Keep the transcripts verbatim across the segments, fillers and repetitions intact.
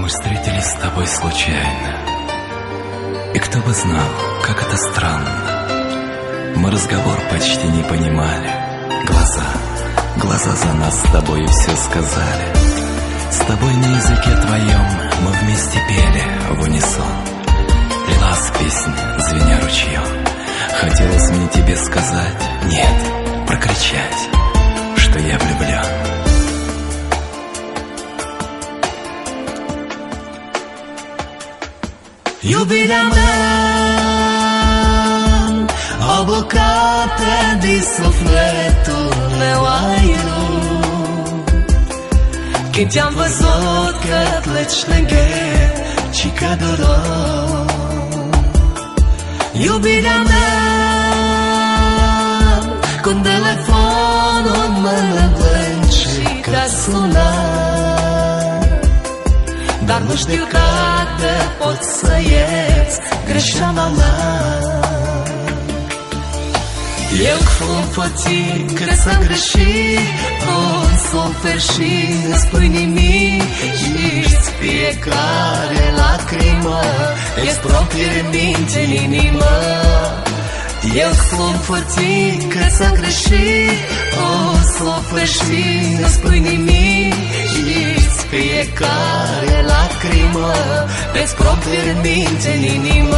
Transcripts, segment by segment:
Мы встретились с тобой случайно, и кто бы знал, как это странно. Мы разговор почти не понимали. Глаза, глаза за нас с тобою все сказали. С тобой на языке твоем мы вместе пели в унисон. Лилась песня, звеня ручьем. Хотелось мне тебе сказать, нет, прокричать, что я влюблен. Iubirea mea, obocată de sufletul meu ai nu. Când te-am văzut că pleci lângă, ci că dorăm. Iubirea mea, când telefonul mă lăvând și că suna, dar nu știu dacă pot să ies greșeala mea. Eu cum poți că s-am greșit, un suferi și nu spui nimic. Știți fiecare lacrimă, ești proprie minte în inimă. Eu cum poți că s-am greșit, un suferi și nu spui nimic. Știți fiecare lacrimă, ești proprie minte în inimă.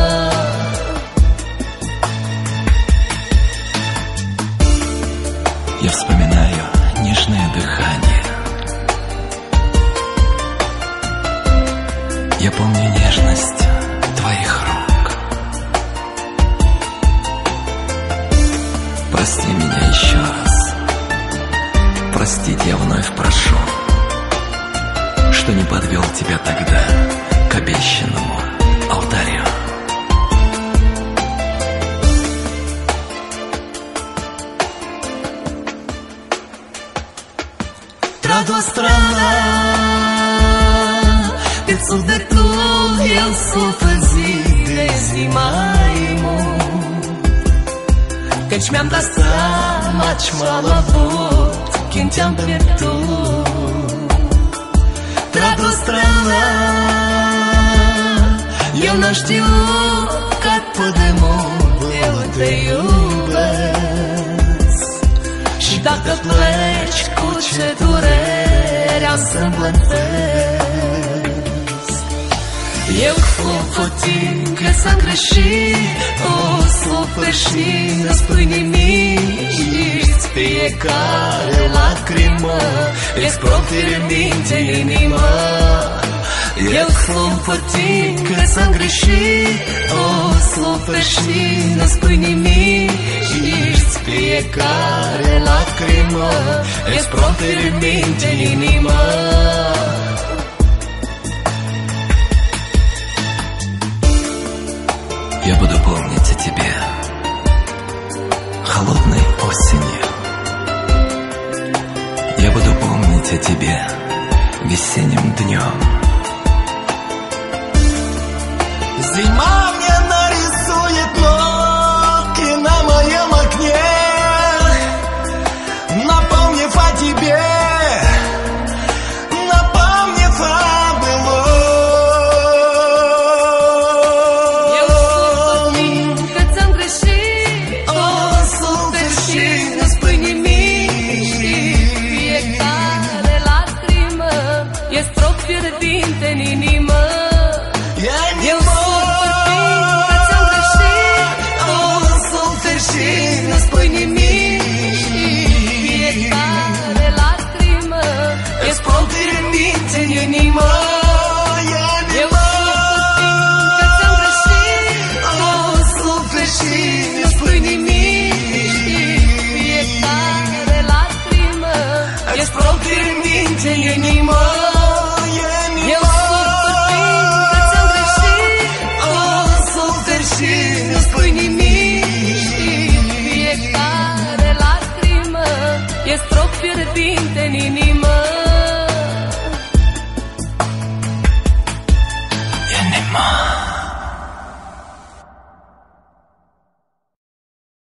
Я вспоминаю нежное дыхание. Я помню нежность твоих рук. Прости меня еще раз. Простить я вновь прошу, что не подвел тебя тогда к обещанному алтарю. Dragul strana, de sufletul eu sufăr zi de zi mai mult. Căci mi-am dat seama ce m-am avut când te-am pierdut. Dragul strana, eu n-am știut că atât de mult eu te iubesc. Și dacă pleci, cu ce durere am să-mi plătesc. Eu cum poți că s-am greșit, o suferi și nu spui nimic. Știți fiecare lacrimă, ești proprie minte în inimă. Eu cum poți că s-am greșit, o suferi și nu spui nimic. Știți fiecare lacrimă, ești proprie minte în inimă. Я буду помнить о тебе холодной осенью. Я буду помнить о тебе весенним днем. Зима мне нарисует ногти на моем окне, напомнив о тебе, напомнив о былом. Eu că ți-am greșit, o suferi și nu spui nimic. Fiecare lacrimă ești proprie minte în inimă. Eu nu spui nimic. Fiecare lacrimă ești proprie minte în inimă. Eu că ți-am greșit, o suferi și nu spui nimic. Fiecare lacrimă ești proprie minte în inimă.